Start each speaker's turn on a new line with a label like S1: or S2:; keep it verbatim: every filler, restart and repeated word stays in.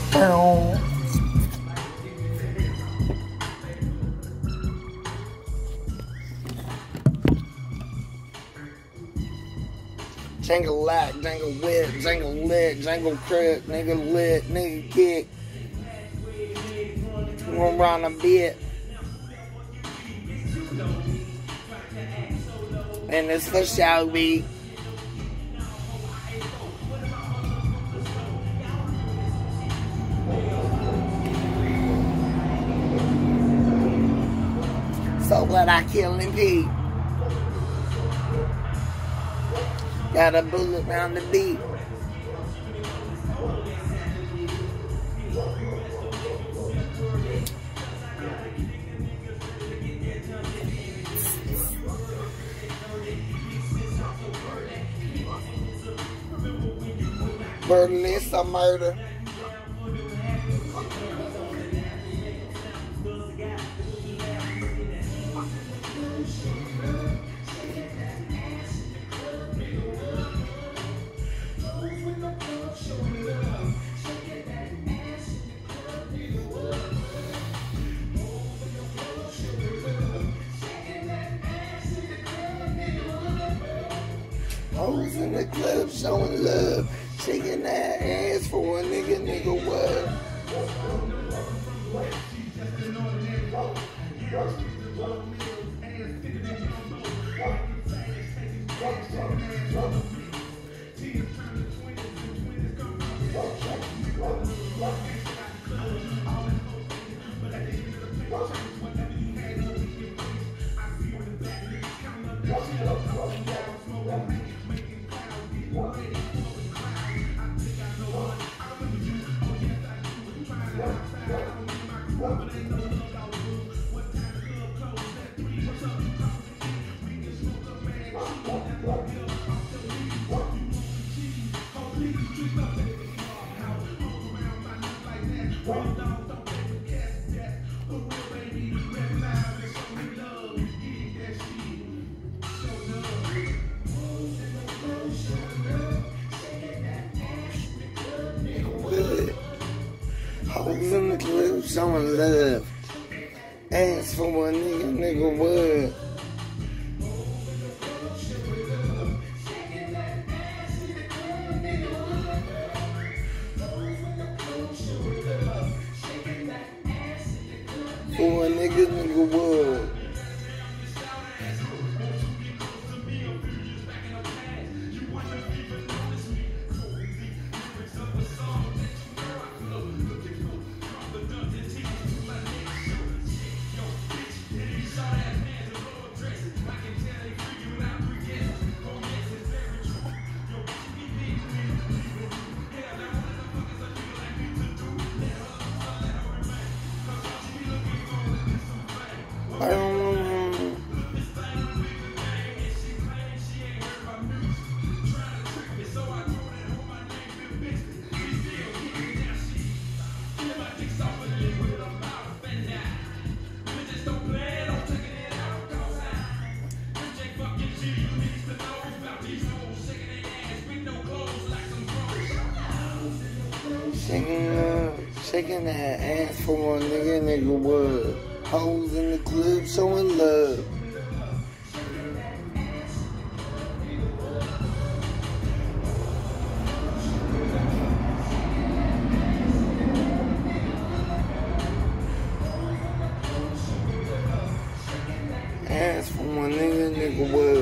S1: Boom. Jangle lock, jangle whip, jangle lit, jangle crib, nigga lit, nigga kick. Run around a bit. And it's for Shelby. So what I killing Pete? Got a bullet round the beat. Murderless or murder. Hoes in the club showing love, shaking that ass for a nigga, nigga what? Hoes in the club showing love. Ask for a nigga, nigga what? For a nigga, nigga what? Shaking up, shaking that ass for a nigga, nigga what? Hoes in the club showing love. Ass for a nigga, nigga what?